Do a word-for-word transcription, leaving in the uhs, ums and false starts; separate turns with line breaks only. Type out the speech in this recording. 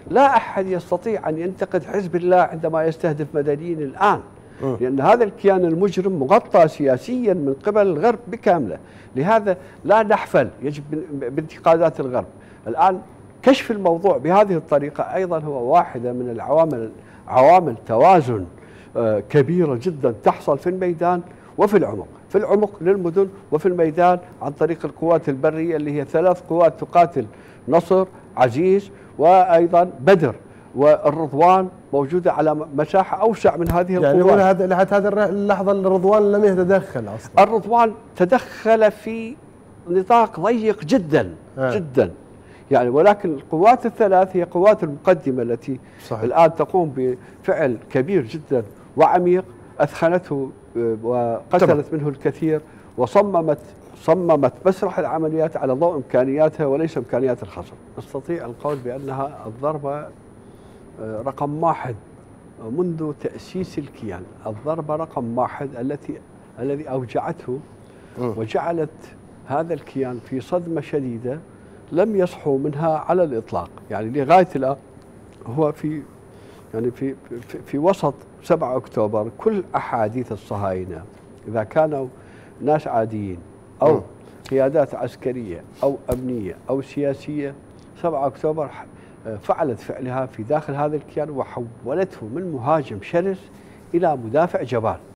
لا أحد يستطيع أن ينتقد حزب الله عندما يستهدف مدنيين الآن، لأن هذا الكيان المجرم مغطى سياسيا من قبل الغرب بكامله. لهذا لا نحفل، يجب بانتقادات الغرب. الآن كشف الموضوع بهذه الطريقة أيضا هو واحدة من العوامل، عوامل توازن كبيرة جدا تحصل في الميدان وفي العمق. في العمق للمدن، وفي الميدان عن طريق القوات البرية اللي هي ثلاث قوات تقاتل: نصر، عزيز، وأيضا بدر. والرضوان موجودة على مساحة أوسع من هذه
يعني
القوات.
يعني لحد هذه اللحظة الرضوان لم يتدخل أصلا.
الرضوان تدخل في نطاق ضيق جدا آه. جدا يعني، ولكن القوات الثلاث هي قوات المقدمة التي صحيح. الآن تقوم بفعل كبير جدا وعميق أثخنته وقتلت منه الكثير، وصممت صممت مسرح العمليات على ضوء إمكانياتها وليس إمكانيات الخصم. نستطيع القول بأنها الضربة رقم واحد منذ تأسيس الكيان، الضربة رقم واحد التي الذي أوجعته وجعلت هذا الكيان في صدمة شديدة لم يصحوا منها على الإطلاق. يعني لغاية الآن هو في يعني في في, في وسط سبعة أكتوبر كل أحاديث الصهاينة إذا كانوا ناس عاديين أو قيادات عسكرية أو أمنية أو سياسية، سبعة أكتوبر فعلت فعلها في داخل هذا الكيان وحولته من مهاجم شرس إلى مدافع جبان.